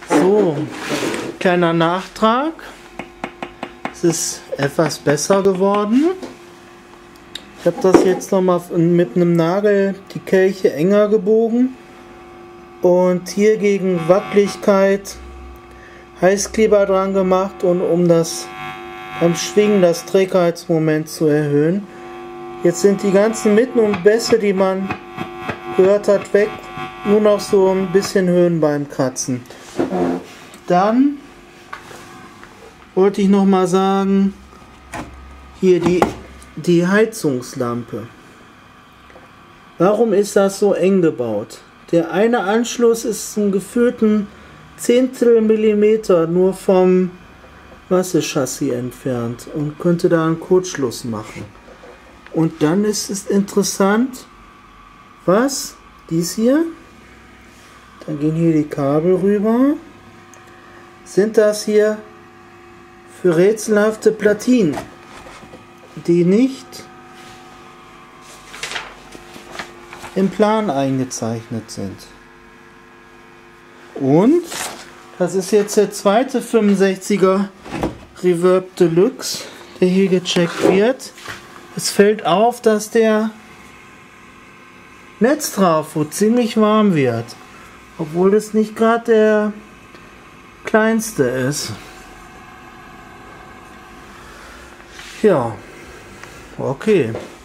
So, kleiner Nachtrag. Es ist etwas besser geworden. Ich habe das jetzt nochmal mit einem Nagel die Kelche enger gebogen und hier gegen Wackeligkeit Heißkleber dran gemacht, und um das beim Schwingen das Trägheitsmoment zu erhöhen. Jetzt sind die ganzen Mitten und Bässe, die man gehört hat, weg. Nur noch so ein bisschen Höhen beim Kratzen. Dann wollte ich noch mal sagen, hier die Heizungslampe. Warum ist das so eng gebaut? Der eine Anschluss ist zum gefühlten Zehntel Millimeter nur vom Massechassis entfernt und könnte da einen Kurzschluss machen. Und dann ist es interessant, was dies hier, dann gehen hier die Kabel rüber, sind das hier für rätselhafte Platinen, die nicht im Plan eingezeichnet sind. Und das ist jetzt der zweite 65er Reverb Deluxe, der hier gecheckt wird. Es fällt auf, dass der Netztrafo ziemlich warm wird, obwohl es nicht gerade der kleinste ist. Ja, okay.